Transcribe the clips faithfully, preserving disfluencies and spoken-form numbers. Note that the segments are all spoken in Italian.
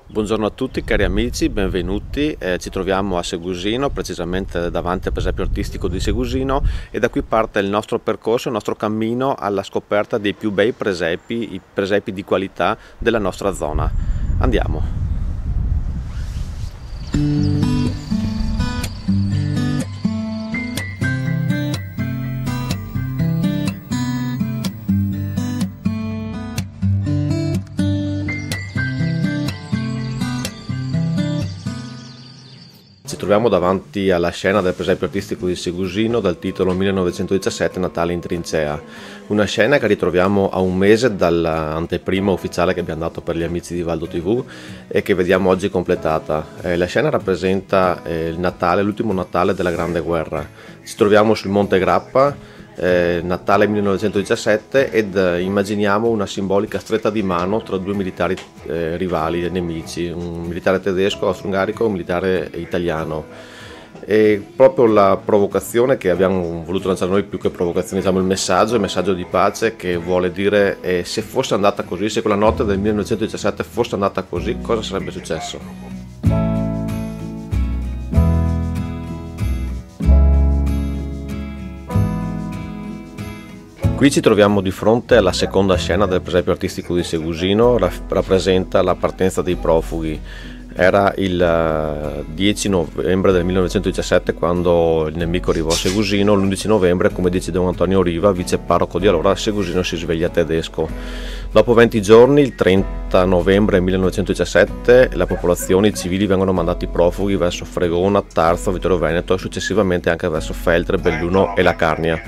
Buongiorno a tutti cari amici, benvenuti, eh, ci troviamo a Segusino, precisamente davanti al presepio artistico di Segusino, e da qui parte il nostro percorso, il nostro cammino alla scoperta dei più bei presepi, i presepi di qualità della nostra zona. Andiamo! Ci troviamo davanti alla scena del presepio artistico di Segusino dal titolo millenovecentodiciassette Natale in trincea, una scena che ritroviamo a un mese dall'anteprima ufficiale che abbiamo dato per gli amici di Valdo tivù e che vediamo oggi completata. Eh, la scena rappresenta eh, il Natale, l'ultimo Natale della Grande Guerra. Ci troviamo sul Monte Grappa, Eh, Natale millenovecentodiciassette, ed eh, immaginiamo una simbolica stretta di mano tra due militari eh, rivali, nemici, un militare tedesco, austro-ungarico e un militare italiano. E proprio la provocazione che abbiamo voluto lanciare noi, più che provocazione, diciamo il messaggio, il messaggio di pace, che vuole dire eh, se fosse andata così, se quella notte del millenovecentodiciassette fosse andata così, cosa sarebbe successo? Qui ci troviamo di fronte alla seconda scena del presepio artistico di Segusino, rappresenta la partenza dei profughi. Era il dieci novembre del millenovecentodiciassette quando il nemico arrivò a Segusino, l'undici novembre, come dice Don Antonio Riva, vice parroco di allora, Segusino si sveglia tedesco. Dopo venti giorni, il trenta novembre millenovecentodiciassette, la popolazione, i civili vengono mandati profughi verso Fregona, Tarzo, Vittorio Veneto e successivamente anche verso Feltre, Belluno e la Carnia.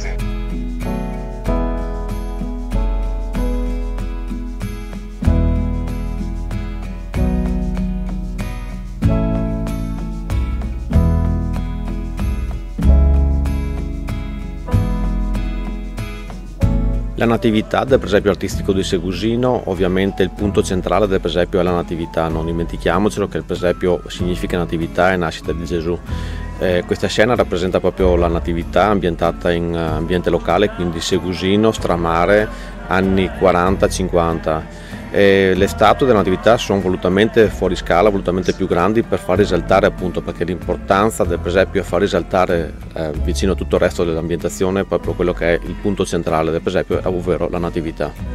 La natività del presepio artistico di Segusino, ovviamente il punto centrale del presepio è la natività, non dimentichiamocelo che il presepio significa natività e nascita di Gesù. Eh, questa scena rappresenta proprio la natività ambientata in ambiente locale, quindi Segusino, Stramare, anni quaranta cinquanta. E le statue della natività sono volutamente fuori scala, volutamente più grandi, per far risaltare, appunto, perché l'importanza del presepio è far risaltare eh, vicino a tutto il resto dell'ambientazione proprio quello che è il punto centrale del presepio, ovvero la natività.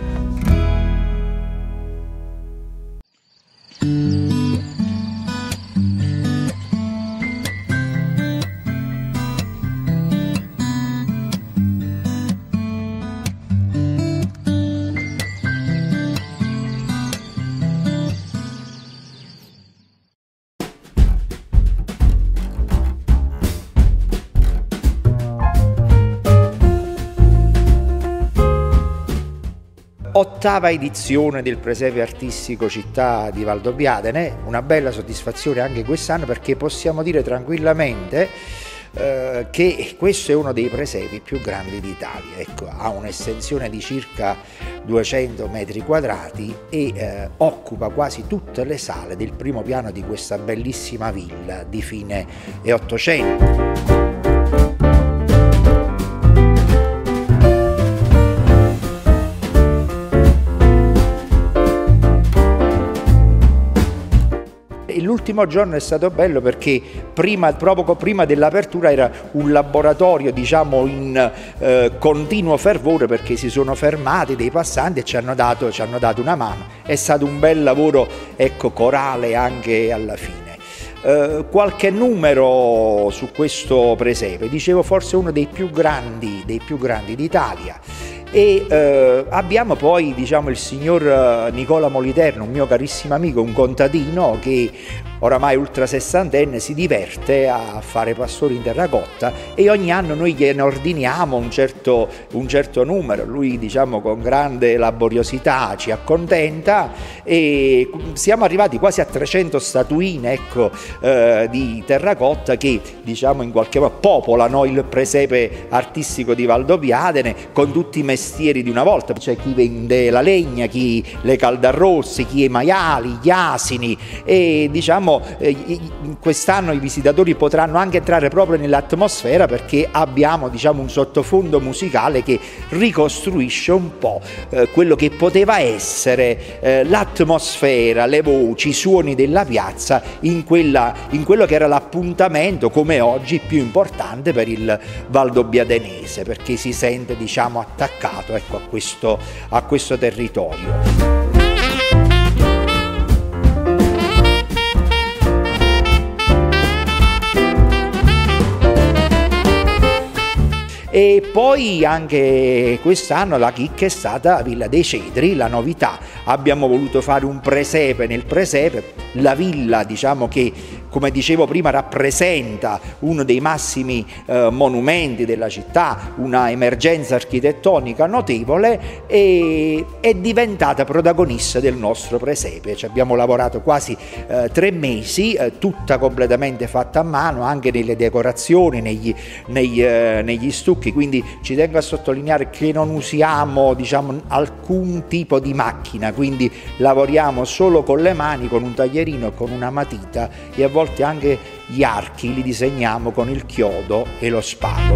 Ottava edizione del presepio artistico città di Valdobbiadene, una bella soddisfazione anche quest'anno perché possiamo dire tranquillamente eh, che questo è uno dei presepi più grandi d'Italia. Ecco, ha un'estensione di circa duecento metri quadrati e eh, occupa quasi tutte le sale del primo piano di questa bellissima villa di fine Ottocento. L'ultimo giorno è stato bello perché prima, proprio prima dell'apertura era un laboratorio, diciamo, in eh, continuo fervore, perché si sono fermati dei passanti e ci hanno dato, ci hanno dato una mano. È stato un bel lavoro, ecco, corale anche alla fine. Eh, qualche numero su questo presepe, dicevo forse uno dei più grandi, dei più grandi d'Italia. E eh, abbiamo poi, diciamo, il signor Nicola Moliterno, un mio carissimo amico, un contadino che oramai ultra sessantenne si diverte a fare pastori in terracotta e ogni anno noi gliene ordiniamo un certo, un certo numero. Lui, diciamo, con grande laboriosità ci accontenta e siamo arrivati quasi a trecento statuine, ecco, eh, di terracotta che, diciamo, in qualche modo popolano il presepe artistico di Valdobbiadene con tutti i mestieri di una volta. C'è chi vende la legna, chi le caldarrosse, chi i maiali, gli asini e, diciamo, diciamo eh, quest'anno i visitatori potranno anche entrare proprio nell'atmosfera, perché abbiamo, diciamo, un sottofondo musicale che ricostruisce un po' eh, quello che poteva essere eh, l'atmosfera, le voci, i suoni della piazza in, quella, in quello che era l'appuntamento, come oggi, più importante per il valdobbiadenese, perché si sente, diciamo, attaccato, ecco, a questo, a questo territorio. E poi anche quest'anno la chicca è stata Villa dei Cedri, la novità. Abbiamo voluto fare un presepe nel presepe, la villa, diciamo, che, come dicevo prima, rappresenta uno dei massimi eh, monumenti della città, una emergenza architettonica notevole, e è diventata protagonista del nostro presepe. Ci abbiamo lavorato quasi eh, tre mesi, eh, tutta completamente fatta a mano, anche nelle decorazioni, negli, negli, eh, negli stucchi, quindi ci tengo a sottolineare che non usiamo, diciamo, alcun tipo di macchina, quindi lavoriamo solo con le mani, con un taglierino e con una matita, e a volte anche gli archi li disegniamo con il chiodo e lo spago.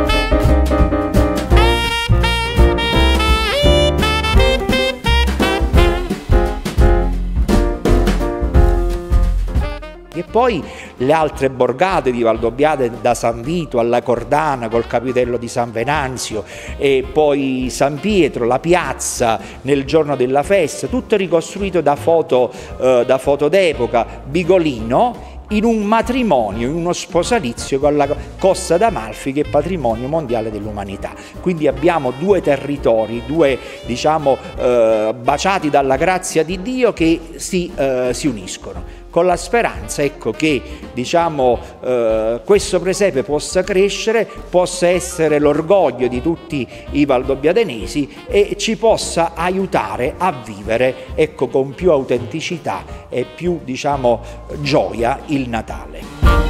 E poi le altre borgate di Valdobbiadene, da San Vito alla Cordana col capitello di San Venanzio, e poi San Pietro, la piazza nel giorno della festa, tutto ricostruito da foto, eh, da foto d'epoca, Bigolino, in un matrimonio, in uno sposalizio con la Costa d'Amalfi, che è patrimonio mondiale dell'umanità. Quindi abbiamo due territori, due, diciamo, eh, baciati dalla grazia di Dio, che si, eh, si uniscono, con la speranza, ecco, che, diciamo, eh, questo presepe possa crescere, possa essere l'orgoglio di tutti i valdobbiadenesi e ci possa aiutare a vivere, ecco, con più autenticità e più, diciamo, gioia il Natale.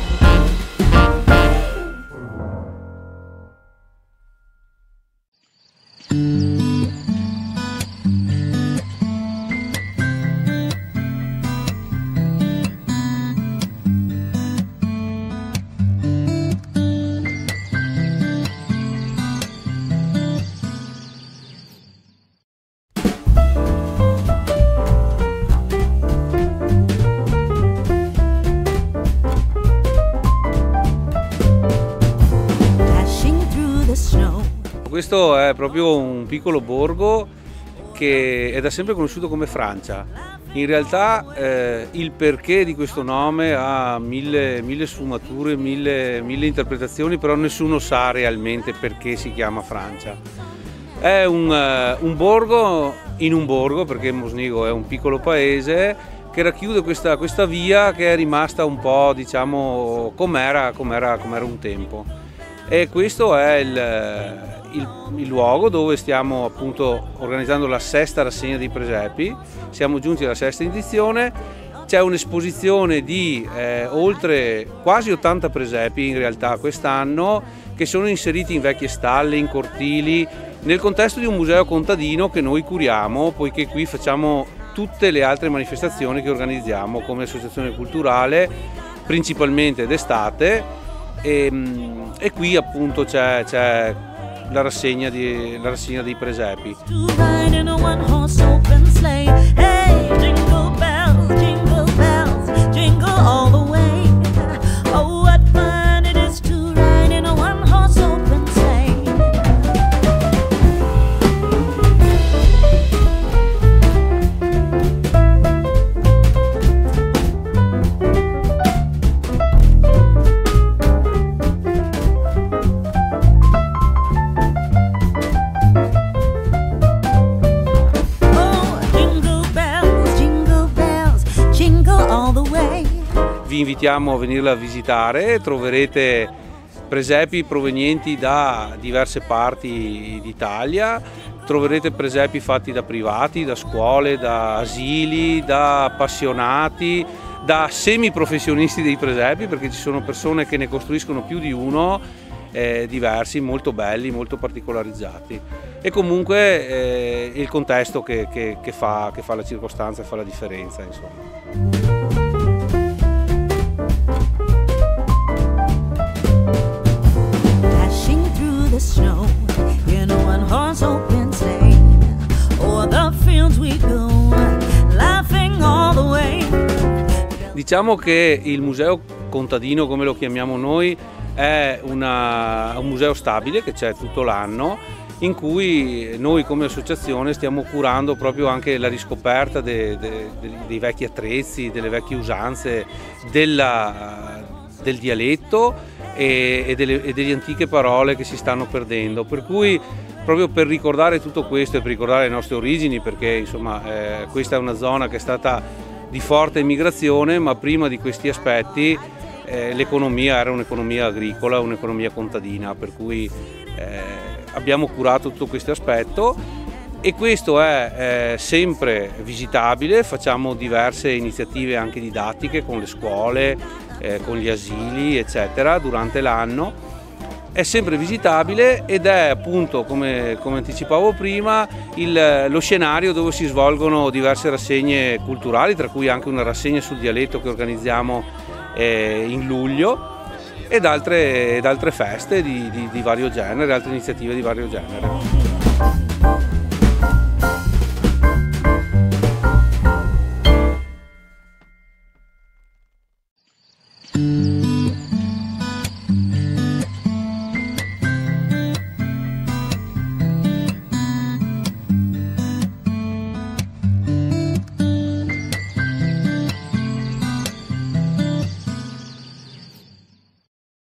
Questo è proprio un piccolo borgo che è da sempre conosciuto come Francia. In realtà eh, il perché di questo nome ha mille, mille sfumature, mille, mille interpretazioni, però nessuno sa realmente perché si chiama Francia. È un, uh, un borgo in un borgo, perché Mosnigo è un piccolo paese che racchiude questa, questa via che è rimasta un po', diciamo, com'era, com'era, com'era un tempo. E questo è il... Il, il luogo dove stiamo appunto organizzando la sesta rassegna dei presepi. Siamo giunti alla sesta edizione. C'è un'esposizione di eh, oltre quasi ottanta presepi in realtà quest'anno, che sono inseriti in vecchie stalle, in cortili, nel contesto di un museo contadino che noi curiamo, poiché qui facciamo tutte le altre manifestazioni che organizziamo come associazione culturale, principalmente d'estate, e, e qui appunto c'è, c'è La rassegna, di, la rassegna dei presepi. Vi invitiamo a venirla a visitare, troverete presepi provenienti da diverse parti d'Italia, troverete presepi fatti da privati, da scuole, da asili, da appassionati, da semiprofessionisti dei presepi, perché ci sono persone che ne costruiscono più di uno, eh, diversi, molto belli, molto particolarizzati. E comunque eh, il contesto che, che, che, fa, che fa la circostanza, fa la differenza, insomma. Diciamo che il museo contadino, come lo chiamiamo noi, è una, un museo stabile che c'è tutto l'anno, in cui noi come associazione stiamo curando proprio anche la riscoperta de, de, de, dei vecchi attrezzi, delle vecchie usanze, della, del dialetto e, e, delle, e delle antiche parole che si stanno perdendo. Per cui proprio per ricordare tutto questo e per ricordare le nostre origini, perché insomma eh, questa è una zona che è stata di forte immigrazione, ma prima di questi aspetti eh, l'economia era un'economia agricola, un'economia contadina, per cui eh, abbiamo curato tutto questo aspetto e questo è eh, sempre visitabile. Facciamo diverse iniziative anche didattiche con le scuole, eh, con gli asili eccetera durante l'anno. È sempre visitabile ed è appunto, come, come anticipavo prima, il, lo scenario dove si svolgono diverse rassegne culturali, tra cui anche una rassegna sul dialetto che organizziamo eh, in luglio, ed altre, ed altre feste di, di, di vario genere, altre iniziative di vario genere.